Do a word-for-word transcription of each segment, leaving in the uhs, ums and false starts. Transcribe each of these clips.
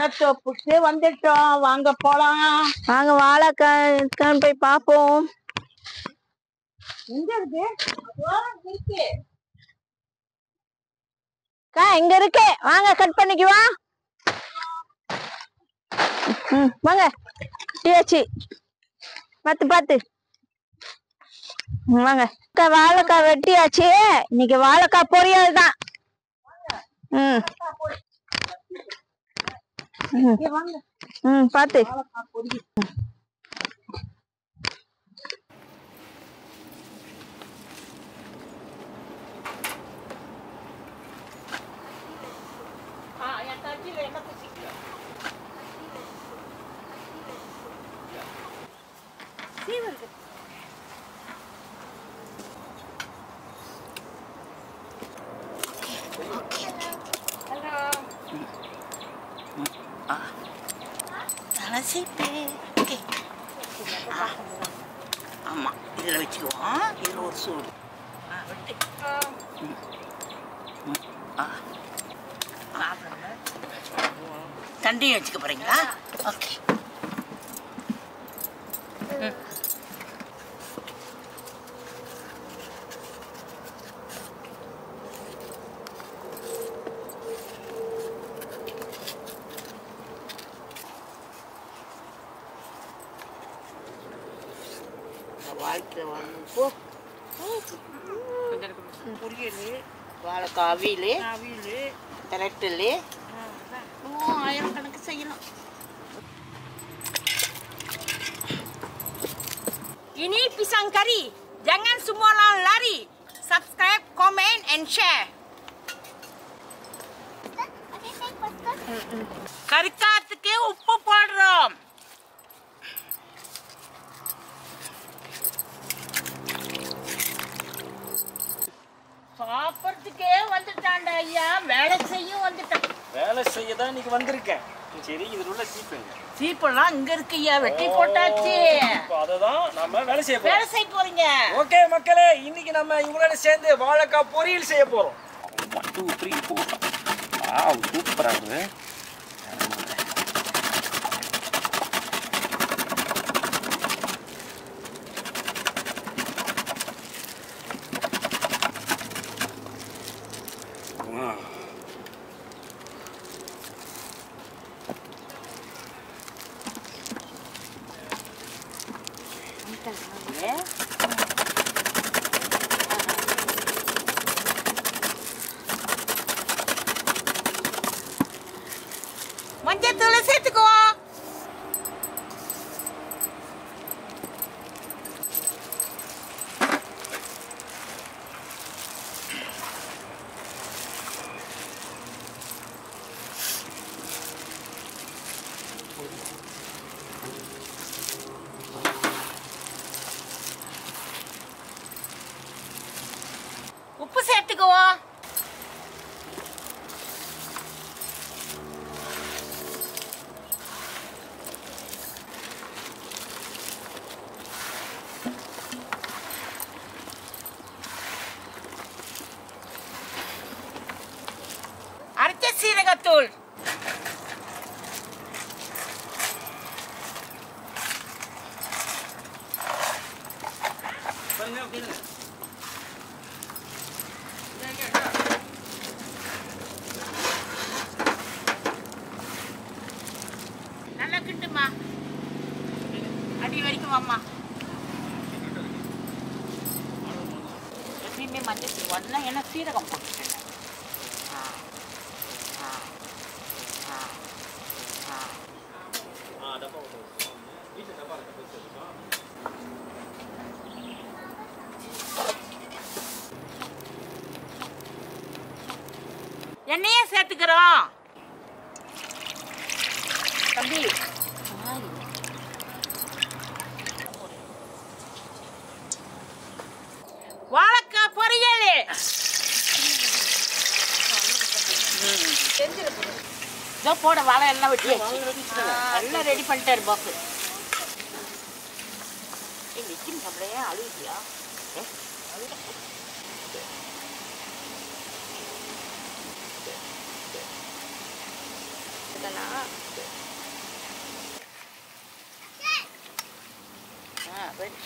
வாழைத்தோப்புக்கு வந்துட்டோம். வாங்க போலாம். வாங்க வாழைக்காய் போய் பாப்போம். எங்க இருக்கு? இங்க இருக்கு. வாங்க கட் பண்ணிக்குவா. வாங்க டீயாச்சு. பாத்து பாத்து வாங்க. வாழைக்காய் வெட்டியாச்சு. இன்னைக்கு வாழைக்காய் பொரியல் தான். ம் ம் பாத்து ஆமா இதுல வச்சுக்குவோம். இதுல ஒரு சூடு தண்டையும் வச்சுக்க போறீங்களா? ஓகே. வாழ்க்கை வந்து பொரியல், வாழைக்காய் அவியல், அவியல் திரட்டல், ஆயிரம் கணக்கு செய்யலாம். Ini pisang kari. Jangan semua orang lari. Subscribe, comment and share. கறிக்காத்துக்கு உப்பு போடுறோம். சாப்பிட்றதுக்கே வந்துட்டான்டா ஐயா. வேலை செய்ய வந்துட்டான். வேலை செய்ய தான் இன்னைக்கு வந்திருக்கேன். சரி, இதுல உள்ள சீப்பு சீப்பெல்லாம் இங்க இருக்கு ஐயா. வெட்டி போட்டாச்சு. அததான் நம்ம வேலை செய்ய போறோம். வேலை செய்ய போறீங்க. ஓகே மக்களே, இன்னைக்கு நம்ம இவங்களோட சேர்ந்து வாழைக்காய் பொரியல் செய்ய போறோம். One two three four. Wow, சூப்பரா இருக்கு. மஞ்சள் தூளை சேர்த்துக்குவோம். உப்பு சேர்த்துக்குவோம். அரைச்ச சீரகத்தூள், நல்லா கிண்டுமா. அடி வரைக்கும் வாம்மா. எப்பயுமே மஞ்சள் ஒன்னா ஏன்னா சீரகம் போட்டுட்டேன். எண்ணெயே சேர்த்துக்கிறோம். தம்பி வாழைக்காய் பொரியல் போட. வாழை எல்லாம் வெட்டி எல்லாம் ரெடி பண்ணிட்டாரு பாப்பு. வெட்டின்னு சாப்பிடையே அழுவிட்டியா? போட்டனா ஆ வெரி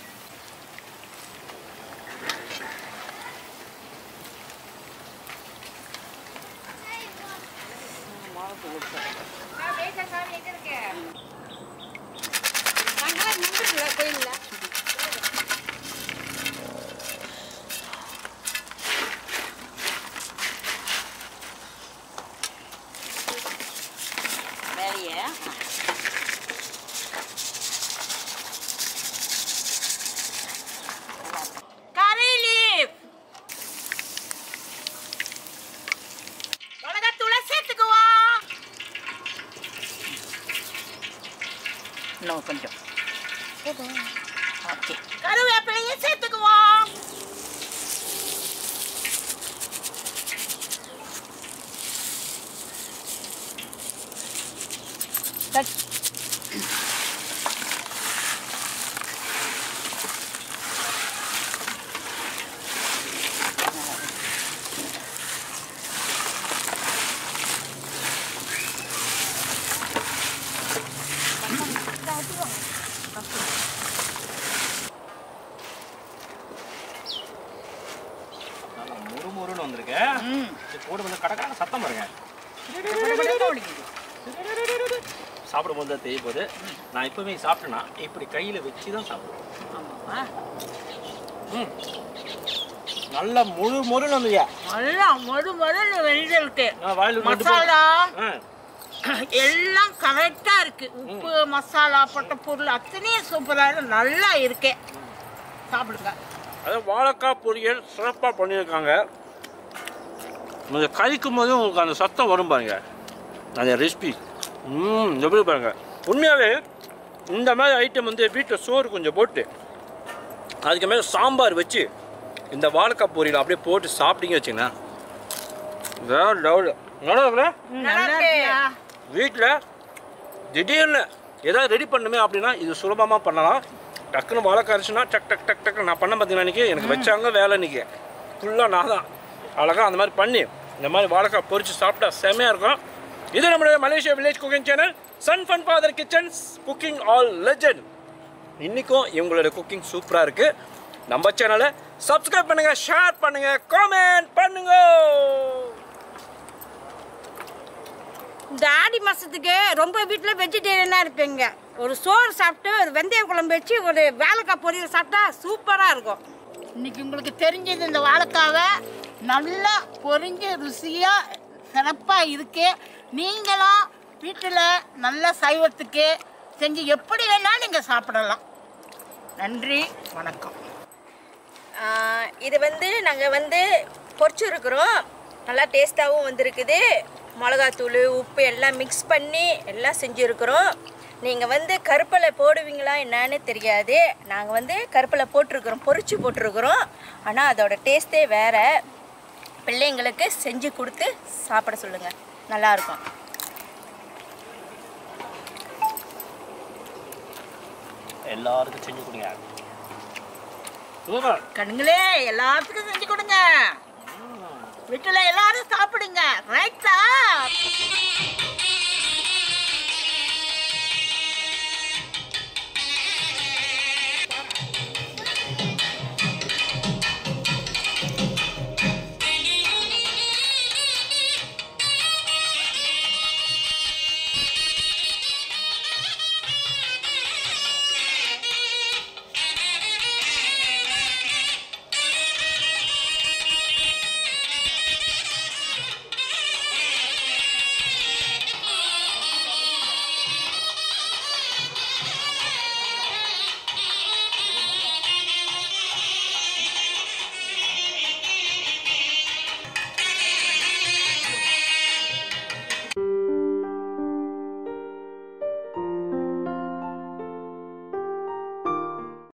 கோயில்ல மேலேயே கறி லீஃப் மிளகாத்தூளை சேர்த்துக்குவோம். இன்னும் கொஞ்சம் ஓகே கருவேப்பிலையை சேர்த்துக்குவோம். கட் முறுமுறுன்னு வந்திருக்கு. சரி, போடு வந்து கடற்கரை சத்தம் பாருங்க. சாப்பிடும்போது தான் தெரிய போகுது. நான் இப்பவே சாப்பிட்டேன்னா இப்படி கையில வச்சு தான் சாப்பிடுவேன். ஆமாவா ம் நல்லா முழு முறுன்னு வந்துயா. நல்லா மொறு மொறுன்னு வெந்திருக்கு. நான் வாயில ரெண்டு மசாலா போடு. ஆ எல்லாம் கரெக்டா இருக்கு. உப்பு மசாலா போட்ட பொருள் அத்தனையும் சூப்பரா இருக்கு. நல்லா இருக்கே. சாப்பிடுங்க. அதாவது வாழைக்காய் பொரியல் சிறப்பாக பண்ணியிருக்காங்க. நீங்கள் கழிக்கும் போது உங்களுக்கு அந்த சத்தம் வரும் பாருங்க, அந்த ரெசிபி. ம் எப்படி பாருங்க. உண்மையாகவே இந்த மாதிரி ஐட்டம் வந்து வீட்டில் சோறு கொஞ்சம் போட்டு அதுக்கு மேலே சாம்பார் வச்சு இந்த வாழைக்காய் பொரியல் அப்படியே போட்டு சாப்பிட்டீங்க வச்சுங்களேன், வேற லெவலு. நல்லா இருக்குல்ல? நல்லா இருக்குயா. வீட்டில் திடீர்னு ஏதாவது ரெடி பண்ணுமே அப்படின்னா இது சுலபமாக பண்ணலாம். டக்குன்னு வாழைக்காய் அரைச்சுன்னா டக் டக் டக் டக்கு நான் பண்ண பார்த்தீங்கன்னா இன்றைக்கி எனக்கு வச்சாங்க வேலை இன்றைக்கி ஃபுல்லாக நான் தான் அழகாக அந்த மாதிரி பண்ணி இந்த மாதிரி வாழைக்காய் பொரிச்சு சாப்பிட்டா செம்மையாக இருக்கும். இது நம்மளுடைய Malaysia village cooking channel son fun father kitchens cooking all legend. இன்றைக்கும் இவங்களோட குக்கிங் சூப்பராக இருக்குது. நம்ம சேனலை சப்ஸ்கிரைப் பண்ணுங்கள், ஷேர் பண்ணுங்கள், காமெண்ட் பண்ணுங்க. இந்த ஆடி மாசத்துக்கு ரொம்ப வீட்டில் வெஜிடேரியனாக இருப்பீங்க. ஒரு சோறு சாப்பிட்டு ஒரு வெந்தய குழம்பு வச்சு ஒரு வாழைக்காய் பொரியல் சாப்பிட்டா சூப்பராக இருக்கும். இன்னைக்கு உங்களுக்கு தெரிஞ்சது இந்த வாழைக்காவை நல்லா பொரிஞ்சு ருசியாக சிறப்பாக இருக்கு. நீங்களும் வீட்டில் நல்ல சைவத்துக்கு செஞ்சு எப்படி வேணாலும் நீங்கள் சாப்பிடலாம். நன்றி, வணக்கம். இது வந்து நாங்கள் வந்து பொரிச்சிருக்கிறோம். நல்லா டேஸ்ட்டாகவும் வந்திருக்குது. மிளகாத்தூள் உப்பு எல்லாம் மிக்ஸ் பண்ணி எல்லாம் செஞ்சுருக்குறோம். நீங்கள் வந்து கருப்பலை போடுவீங்களா என்னன்னு தெரியாது. நாங்கள் வந்து கருப்பலை போட்டிருக்கிறோம், பொரிச்சு போட்டிருக்கிறோம். ஆனால் அதோட டேஸ்ட்டே வேறு. பிள்ளைங்களுக்கு செஞ்சு கொடுத்து சாப்பிட சொல்லுங்கள், நல்லாயிருக்கும். எல்லாருக்கும் செஞ்சு கொடுங்க. கண்ணுங்களே எல்லாத்துக்கும் செஞ்சு கொடுங்க. வீட்டில் எல்லாரும் சாப்பிடுங்க. ரைட்டா?